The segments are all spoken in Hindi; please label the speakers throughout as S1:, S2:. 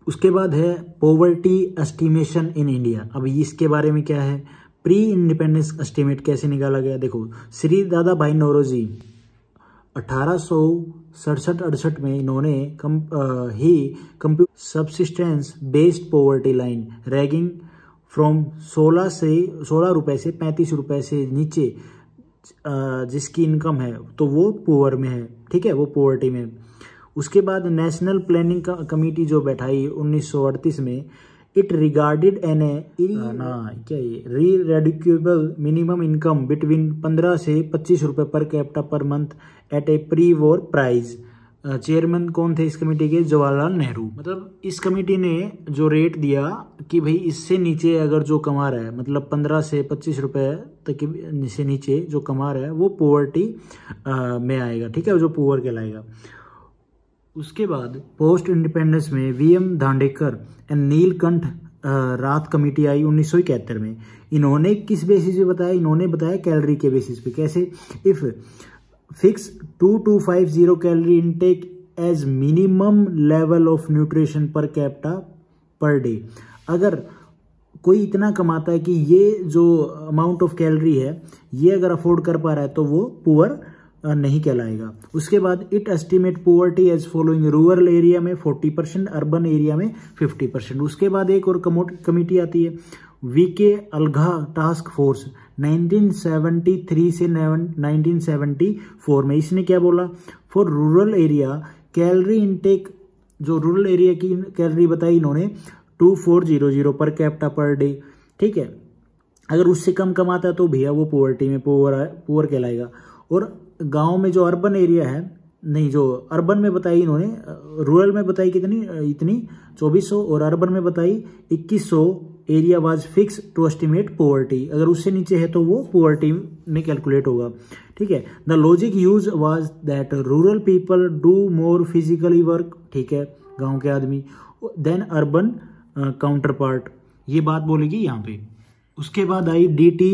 S1: उसके बाद है पॉवर्टी एस्टिमेशन इन इंडिया। अब इसके बारे में क्या है, प्री इंडिपेंडेंस एस्टिमेट कैसे निकाला गया। देखो श्री दादा भाई नौरोजी 1867-68 में इन्होंने computer subsistence based poverty line ragging from 16 रुपए से 35 रुपए से नीचे जिसकी इनकम है तो वो पुअर में है, ठीक है, वो पॉवर्टी में। उसके बाद नेशनल प्लानिंग कमेटी जो बैठाई 1938 में, it regarded an reducible minimum income between 15 से 25 रुपए per capita per month at a pre war price. Chairman कौन थे इस कमेटी के, जवाहरलाल नेहरू। मतलब इस कमेटी ने जो रेट दिया कि भाई इससे नीचे अगर जो कमा रहा है, मतलब 15 से 25 रुपए तक से नीचे जो कमा रहा है वो पॉवर्टी में आएगा, ठीक है, जो पुअर कहलाएगा। उसके बाद पोस्ट इंडिपेंडेंस में VM Dandekar and Nilakantha Rath committee आई 1971 में। इन्होंने किस बेसिस पे बताया, इन्होंने बताया कैलोरी के बेसिस पे। कैसे, if fix 2250 calorie intake as minimum level of nutrition per capita per day. अगर कोई इतना कमाता है कि ये जो अमाउंट ऑफ कैलोरी है ये अगर अफोर्ड कर पा रहा है तो वो पुअर नहीं कहलाएगा। उसके बाद it estimate poverty as following, rural area में 40%, अर्बन एरिया में 50%। उसके बाद एक और कमेटी आती है वीके अलघा टास्क फोर्स 1973 से 1974 में। इसने क्या बोला, for rural area calorie intake, जो रूरल एरिया की कैलोरी बताई इन्होंने 2400 पर कैपिटा पर डे, ठीक है। अगर उससे कम कमाता है तो भैया वो पॉवर्टी में पुअर कहलाएगा। और गांव में जो अर्बन एरिया है, नहीं, जो अर्बन में बताई इन्होंने, रूरल में बताई कितनी, इतनी 2400, और अर्बन में बताई 2100 area was fix to estimate poverty. अगर उससे नीचे है तो वो पॉवर्टी में कैलकुलेट होगा, ठीक है। The logic use was that rural people do more physically work, ठीक है, गांव के आदमी, देन अर्बन काउंटर पार्ट, ये बात बोलेगी यहाँ पे। उसके बाद आई डीटी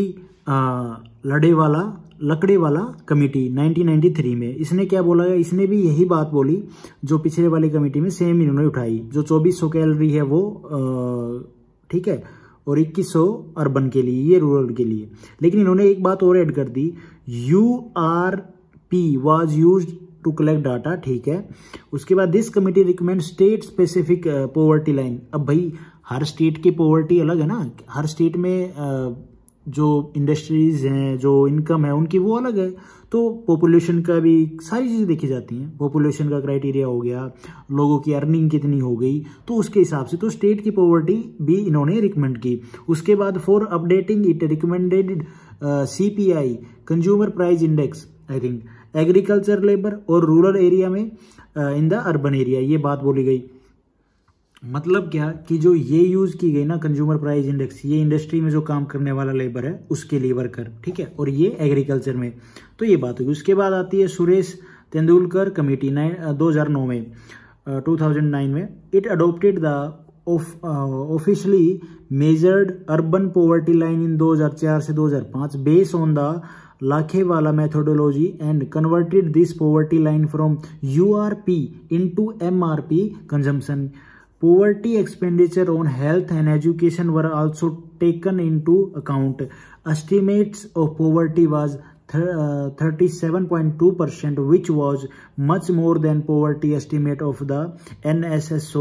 S1: लकड़ेवाला कमेटी 1993 में। इसने क्या बोला है, इसने भी यही बात बोली जो पिछले वाली कमेटी में सेम इन्होंने उठाई, जो 2400 कैलोरी है वो ठीक है, और 2100 अर्बन के लिए, ये रूरल के लिए। लेकिन इन्होंने एक बात और ऐड कर दी, URP was used to collect data, ठीक है। उसके बाद this committee recommend state specific poverty line. अब भाई हर स्टेट की पॉवर्टी अलग है ना, हर स्टेट में जो इंडस्ट्रीज हैं, जो इनकम है उनकी वो अलग है, तो पॉपुलेशन का भी सारी चीज़ें देखी जाती हैं। पॉपुलेशन का क्राइटेरिया हो गया, लोगों की अर्निंग कितनी हो गई, तो उसके हिसाब से तो स्टेट की पॉवर्टी भी इन्होंने रिकमेंड की। उसके बाद for updating it recommended CPI consumer price index, I think agriculture labour और रूरल एरिया में इन द अर्बन एरिया, ये बात बोली गई। मतलब क्या कि जो ये यूज की गई ना कंज्यूमर प्राइस इंडेक्स, ये इंडस्ट्री में जो काम करने वाला लेबर है उसके लिए वर्कर, ठीक है, और ये एग्रीकल्चर में, तो ये बात होगी। उसके बाद आती है सुरेश तेंदुलकर कमेटी 2009 में 2009 में। It adopted the officially measured urban poverty line in 2004 से 2005 based on the Lakdawala methodology and converted this poverty line from URP into MRP consumption. Poverty expenditure on health and education were also taken into account. Estimates of poverty was 37.2%, which was much more than poverty estimate of the NSSO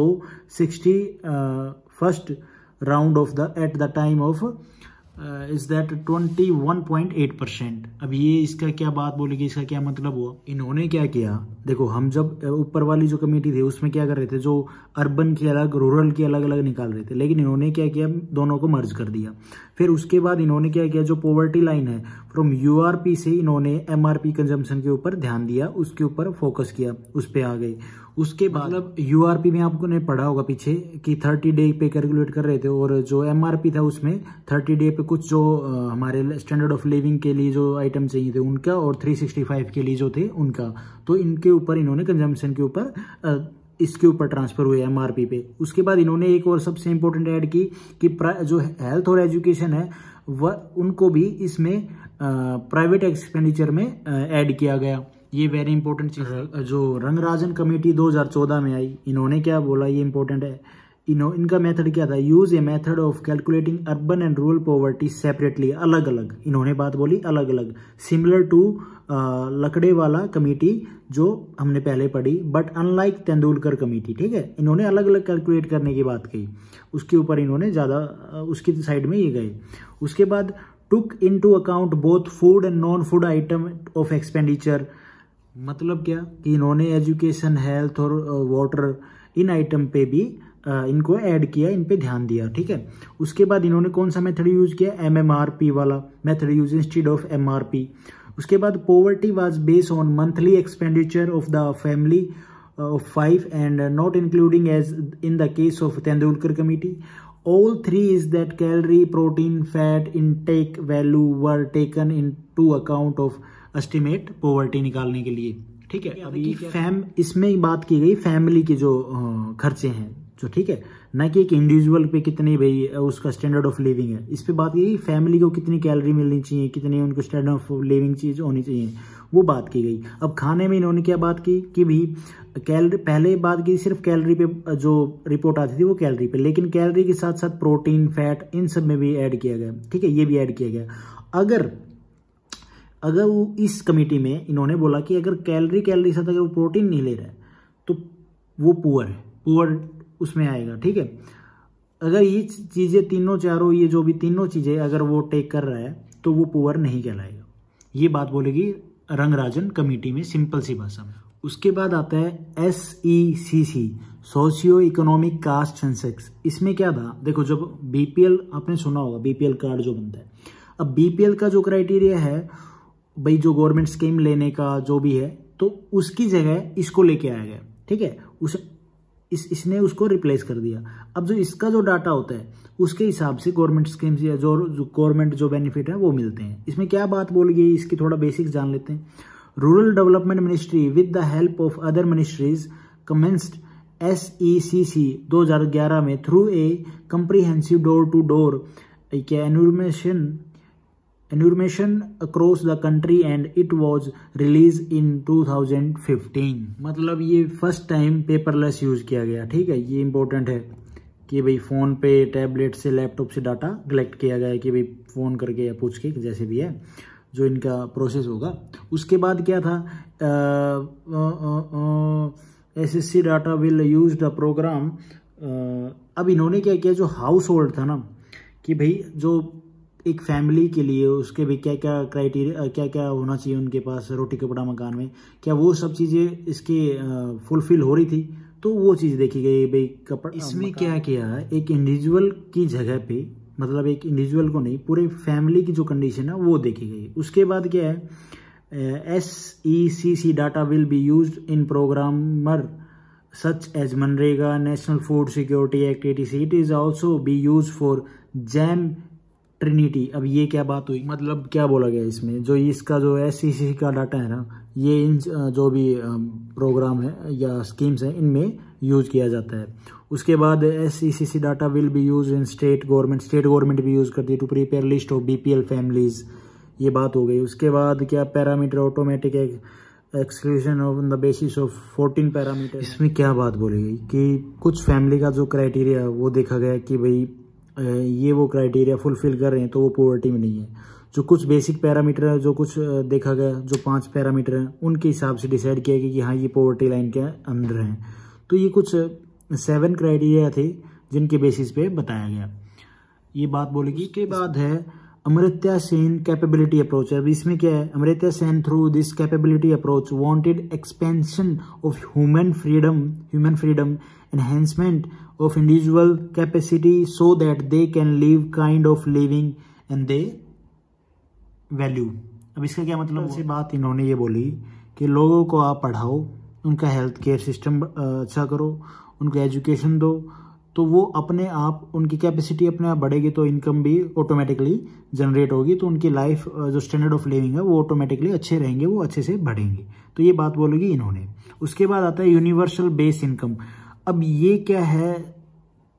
S1: 61st round of the at the time of is that 21.8%। अब ये इसका क्या बात बोलेगी, इसका क्या मतलब हुआ। इन्होंने क्या किया, देखो हम जब ऊपर वाली जो कमेटी थी उसमें क्या कर रहे थे, जो अर्बन की अलग रूरल की अलग अलग निकाल रहे थे, लेकिन इन्होंने क्या किया, दोनों को मर्ज कर दिया। फिर उसके बाद इन्होंने क्या किया, जो पॉवर्टी लाइन है फ्रॉम URP से इन्होंने MRP कंजम्पशन के ऊपर ध्यान दिया, उसके ऊपर फोकस किया, उस पर आ गए। उसके बाद मतलब URP में आपको ने पढ़ा होगा पीछे कि 30 डे पे कैलकुलेट कर रहे थे, और जो MRP था उसमें 30 डे पे कुछ जो हमारे स्टैंडर्ड ऑफ लिविंग के लिए जो आइटम चाहिए थे उनका, और 365 के लिए जो थे उनका, तो इनके ऊपर इन्होंने कंजम्पशन के ऊपर इसके ऊपर ट्रांसफर हुए MRP पे। उसके बाद इन्होंने एक और सबसे इंपॉर्टेंट ऐड की कि जो हेल्थ और एजुकेशन है वह उनको भी इसमें प्राइवेट एक्सपेंडिचर में ऐड किया गया। ये वेरी इंपॉर्टेंट चीज है। जो रंगराजन कमेटी 2014 में आई, इन्होंने क्या बोला, ये इंपॉर्टेंट है, इनका मेथड क्या था, use a method of calculating urban and rural poverty separately, अलग अलग इन्होंने बात बोली, अलग अलग, सिमिलर टू लकड़े वाला कमेटी जो हमने पहले पढ़ी, बट अनलाइक तेंदुलकर कमेटी। ठीक है, इन्होंने अलग अलग कैलकुलेट करने की बात कही, उसके ऊपर इन्होंने ज़्यादा उसकी साइड में ये गए। उसके बाद took into account both food and non food item of expenditure, मतलब क्या कि इन्होंने एजुकेशन, हेल्थ और वाटर इन आइटम पे भी इनको ऐड किया, इन पे ध्यान दिया। ठीक है, उसके बाद इन्होंने कौन सा मेथड यूज किया, MMRP वाला method use instead of MRP। उसके बाद poverty was based on monthly expenditure of the family of 5 and not including as in the case of Tendulkar committee. All three is that calorie, protein, fat intake value were taken into account of estimate poverty निकालने के लिए। ठीक है, अभी इसमें बात की गई फैमिली के जो खर्चे हैं जो, ठीक है, ना कि एक इंडिविजुअल पे कितनी भाई उसका स्टैंडर्ड ऑफ लिविंग है, इस पे बात की फैमिली को कितनी कैलोरी मिलनी चाहिए, कितनी उनको स्टैंडर्ड ऑफ लिविंग चीज होनी चाहिए, वो बात की गई। अब खाने में इन्होंने क्या बात की कि भी कैलोरी, पहले बात की सिर्फ कैलोरी पे, जो रिपोर्ट आती थी वो कैलोरी पे, लेकिन कैलोरी के साथ साथ प्रोटीन, फैट, इन सब में भी ऐड किया गया। ठीक है, ये भी ऐड किया गया। अगर वो इस कमेटी में इन्होंने बोला कि अगर कैलोरी के साथ अगर वो प्रोटीन नहीं ले रहा है तो वो पुअर है, पुअर उसमें आएगा। ठीक है, अगर ये चीजें तीनों चारों, ये जो भी तीनों चीजें अगर वो टेक कर रहा है तो वो पुअर नहीं कहलाएगा। ये बात बोलेगी रंगराजन कमेटी में, सिंपल सी भाषा में। उसके बाद आता है SECC, socio economic caste census. इसमें क्या था, देखो जब BPL आपने सुना होगा, BPL कार्ड जो बनता है, अब BPL का जो क्राइटेरिया है भाई, जो गवर्नमेंट स्कीम लेने का जो भी है, तो उसकी जगह इसको लेके आया गया। ठीक है, इसने उसको रिप्लेस कर दिया। अब जो इसका जो डाटा होता है उसके हिसाब से गवर्नमेंट स्कीम्स या जो गवर्नमेंट जो बेनिफिट है वो मिलते हैं। इसमें क्या बात बोली गई, इसकी थोड़ा बेसिक्स जान लेते हैं। Rural development ministry with the help of other ministries commenced SECC 2011 में through a comprehensive door to door enumeration across the country and it was release in 2015। मतलब ये फर्स्ट टाइम पेपरलेस यूज किया गया। ठीक है, ये इंपॉर्टेंट है कि भाई फोन पे, टैबलेट से, लैपटॉप से डाटा कलेक्ट किया गया है कि भाई फोन करके या पूछ के, जैसे भी है जो इनका प्रोसेस होगा। उसके बाद क्या था, SSC data will use the program. अब इन्होंने क्या किया, जो हाउस होल्ड था ना, कि भाई जो एक फैमिली के लिए उसके भी क्या क्या क्राइटेरिया, क्या क्या होना चाहिए उनके पास, रोटी कपड़ा मकान में, क्या वो सब चीज़ें इसके फुलफिल हो रही थी, तो वो चीज़ देखी गई भाई कपड़ा। इसमें क्या किया, एक इंडिविजुअल की जगह पे, मतलब एक इंडिविजुअल को नहीं, पूरे फैमिली की जो कंडीशन है वो देखी गई। उसके बाद क्या है, SECC data will be used in programmer such as मनरेगा, national food security act etc. It is also be use for JAM trinity. अब ये क्या बात हुई, मतलब क्या बोला गया इसमें, जो इसका जो SECC का डाटा है ना, ये इन जो भी प्रोग्राम है या स्कीम्स है इनमें यूज किया जाता है। उसके बाद SECC data will be use in state government भी यूज करती है to prepare list of BPL families, ये बात हो गई। उसके बाद क्या, parameter automatic exclusion on the basis of 14 parameter. इसमें क्या बात बोली गई कि कुछ फैमिली का जो क्राइटेरिया है वो देखा गया कि भाई ये वो क्राइटेरिया फुलफिल कर रहे हैं तो वो पॉवर्टी में नहीं है। जो कुछ बेसिक पैरामीटर है, जो कुछ देखा गया, जो 5 पैरामीटर हैं उनके हिसाब से डिसाइड किया गया कि हाँ ये पॉवर्टी लाइन के अंदर हैं। तो ये कुछ 7 क्राइटेरिया थे जिनके बेसिस पे बताया गया, ये बात बोलेगी। इसके बाद है अमर्त्य सेन कैपेबिलिटी अप्रोच। अब इसमें क्या है, Amartya Sen through this capability approach wanted expansion of human freedom enhancement of individual capacity so that they can live kind of living and they value। अब इसका क्या मतलब, से बात इन्होंने ये बोली कि लोगों को आप पढ़ाओ, उनका हेल्थ केयर सिस्टम अच्छा करो, उनको एजुकेशन दो, तो वो अपने आप, उनकी कैपेसिटी अपने आप बढ़ेगी तो इनकम भी ऑटोमेटिकली जनरेट होगी, तो उनकी लाइफ जो स्टैंडर्ड ऑफ लिविंग है वो ऑटोमेटिकली अच्छे रहेंगे, वो अच्छे से बढ़ेंगे। तो ये बात बोलेगी इन्होंने। उसके बाद आता है यूनिवर्सल बेस इनकम। अब ये क्या है,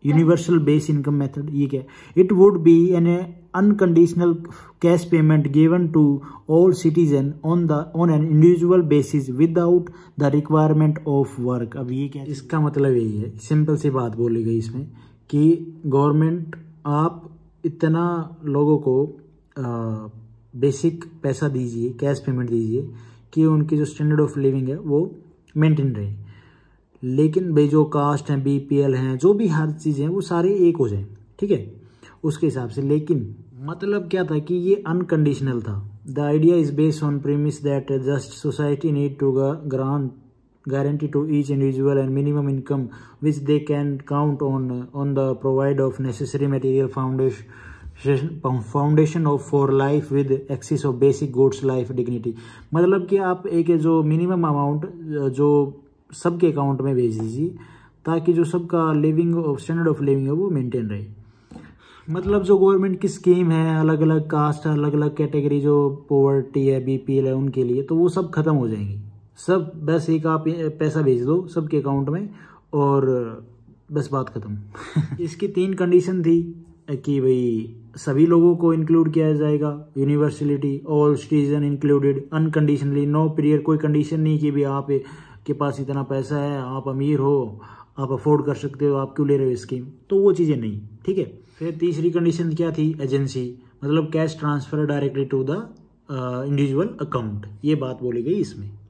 S1: यूनिवर्सल बेस इनकम मेथड, ये क्या है? It would be an unconditional cash payment given to all citizen on an individual basis without the requirement of work. अब ये क्या है? इसका मतलब यही है, सिंपल सी बात बोली गई इसमें कि गवर्नमेंट आप इतना लोगों को बेसिक पैसा दीजिए, कैश पेमेंट दीजिए कि उनकी जो स्टैंडर्ड ऑफ लिविंग है वो मेंटेन रहे, लेकिन भाई जो कास्ट हैं, बीपीएल हैं, जो भी हर चीज़ें हैं वो सारे एक हो जाए, ठीक है, उसके हिसाब से। लेकिन मतलब क्या था कि ये अनकंडीशनल था। The idea is based on premise that just society need to grant guarantee to each individual and minimum income which they can count on the provide of necessary material foundation of for life with access of basic goods life dignity। मतलब कि आप एक जो मिनिमम अमाउंट जो सबके अकाउंट में भेज दीजिए ताकि जो सबका लिविंग स्टैंडर्ड ऑफ लिविंग है वो मेंटेन रहे। मतलब जो गवर्नमेंट की स्कीम है, अलग अलग कास्ट, अलग अलग कैटेगरी जो पॉवर्टी है, बीपीएल है, उनके लिए तो वो सब खत्म हो जाएंगी। सब बस एक आप पैसा भेज दो सबके अकाउंट में और बस बात खत्म। इसकी 3 कंडीशन थी कि भाई सभी लोगों को इंक्लूड किया जाएगा, universality, all citizen included, unconditionally, no period, कोई कंडीशन नहीं कि भाई आप के पास इतना पैसा है, आप अमीर हो, आप अफोर्ड कर सकते हो, आप क्यों ले रहे हो स्कीम, तो वो चीज़ें नहीं, ठीक है। फिर तीसरी कंडीशन क्या थी? एजेंसी, मतलब cash transfer directly to the individual account, ये बात बोली गई इसमें।